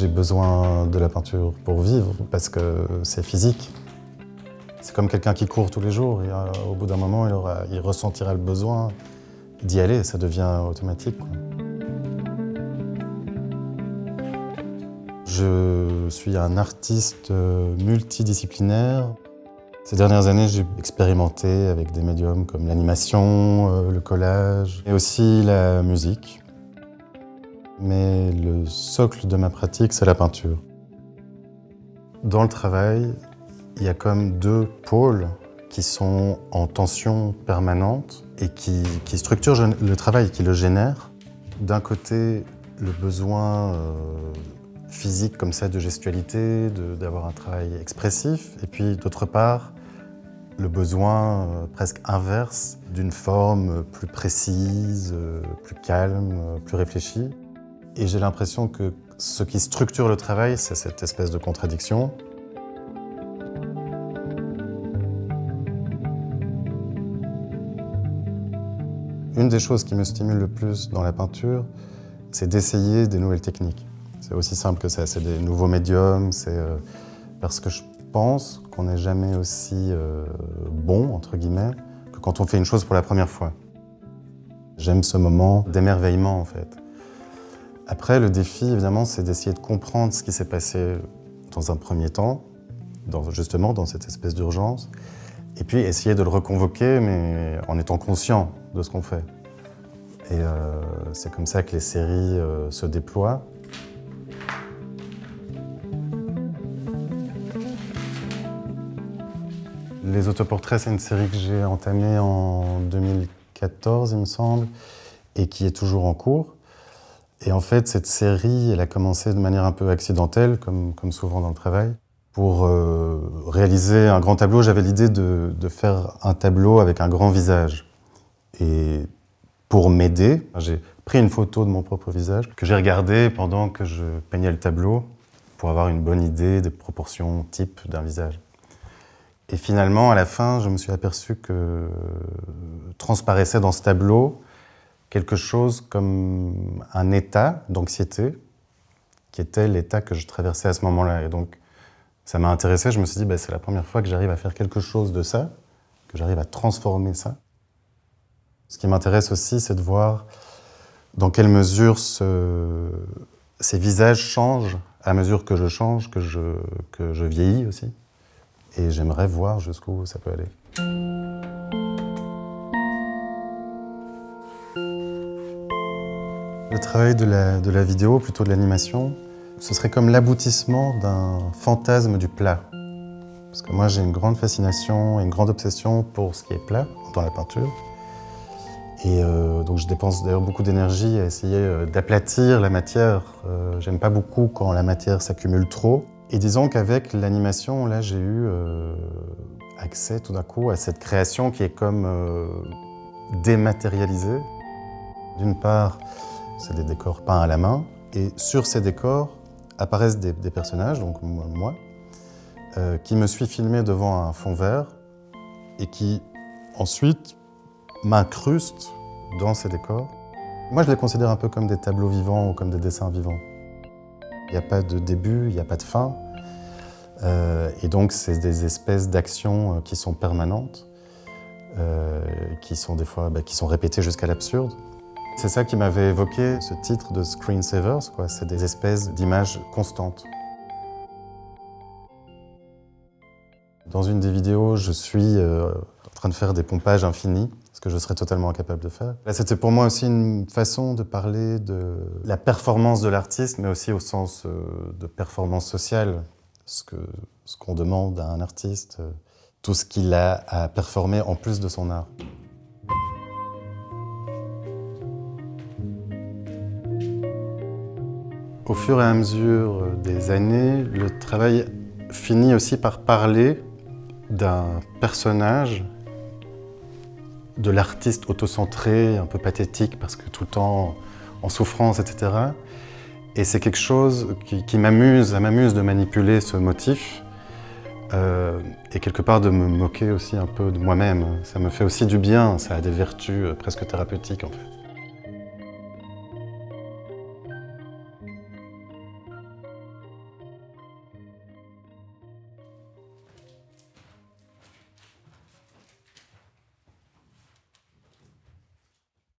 J'ai besoin de la peinture pour vivre parce que c'est physique. C'est comme quelqu'un qui court tous les jours. Et, au bout d'un moment, il ressentira le besoin d'y aller. Ça devient automatique, quoi. Je suis un artiste multidisciplinaire. Ces dernières années, j'ai expérimenté avec des médiums comme l'animation, le collage et aussi la musique. Mais le socle de ma pratique, c'est la peinture. Dans le travail, il y a comme deux pôles qui sont en tension permanente et qui structurent le travail, qui le génèrent. D'un côté, le besoin physique comme ça de gestualité, d'avoir un travail expressif. Et puis d'autre part, le besoin presque inverse d'une forme plus précise, plus calme, plus réfléchie. Et j'ai l'impression que ce qui structure le travail, c'est cette espèce de contradiction. Une des choses qui me stimule le plus dans la peinture, c'est d'essayer des nouvelles techniques. C'est aussi simple que ça, c'est des nouveaux médiums, parce que je pense qu'on n'est jamais aussi bon, entre guillemets, que quand on fait une chose pour la première fois. J'aime ce moment d'émerveillement, en fait. Après, le défi, évidemment, c'est d'essayer de comprendre ce qui s'est passé dans un premier temps, justement dans cette espèce d'urgence, et puis essayer de le reconvoquer, mais en étant conscient de ce qu'on fait. Et c'est comme ça que les séries se déploient. Les autoportraits, c'est une série que j'ai entamée en 2014, il me semble, et qui est toujours en cours. Et en fait, cette série, elle a commencé de manière un peu accidentelle, comme souvent dans le travail. Pour réaliser un grand tableau, j'avais l'idée de faire un tableau avec un grand visage. Et pour m'aider, j'ai pris une photo de mon propre visage que j'ai regardé pendant que je peignais le tableau pour avoir une bonne idée des proportions type d'un visage. Et finalement, à la fin, je me suis aperçu que transparaissait dans ce tableau quelque chose comme un état d'anxiété, qui était l'état que je traversais à ce moment-là. Et donc, ça m'a intéressé. Je me suis dit, c'est la première fois que j'arrive à faire quelque chose de ça, que j'arrive à transformer ça. Ce qui m'intéresse aussi, c'est de voir dans quelle mesure ces visages changent à mesure que je change, que je vieillis aussi. Et j'aimerais voir jusqu'où ça peut aller. Le travail de la vidéo, plutôt de l'animation, ce serait comme l'aboutissement d'un fantasme du plat. Parce que moi, j'ai une grande fascination et une grande obsession pour ce qui est plat dans la peinture. Et donc je dépense d'ailleurs beaucoup d'énergie à essayer d'aplatir la matière. J'aime pas beaucoup quand la matière s'accumule trop. Et disons qu'avec l'animation, là, j'ai eu accès tout d'un coup à cette création qui est comme dématérialisée. D'une part, c'est des décors peints à la main. Et sur ces décors apparaissent des personnages, donc moi, qui me suis filmé devant un fond vert et qui ensuite m'incrustent dans ces décors. Moi, je les considère un peu comme des tableaux vivants ou comme des dessins vivants. Il n'y a pas de début, il n'y a pas de fin. Et donc, c'est des espèces d'actions qui sont permanentes, qui sont des fois qui sont répétées jusqu'à l'absurde. C'est ça qui m'avait évoqué ce titre de Screensavers, quoi. C'est des espèces d'images constantes. Dans une des vidéos, je suis en train de faire des pompages infinis, ce que je serais totalement incapable de faire. Là, c'était pour moi aussi une façon de parler de la performance de l'artiste, mais aussi au sens de performance sociale. Ce qu'on demande à un artiste, tout ce qu'il a à performer en plus de son art. Au fur et à mesure des années, le travail finit aussi par parler d'un personnage, de l'artiste autocentré, un peu pathétique, parce que tout le temps en souffrance, etc. Et c'est quelque chose qui m'amuse, ça m'amuse de manipuler ce motif et quelque part de me moquer aussi un peu de moi-même. Ça me fait aussi du bien, ça a des vertus presque thérapeutiques en fait.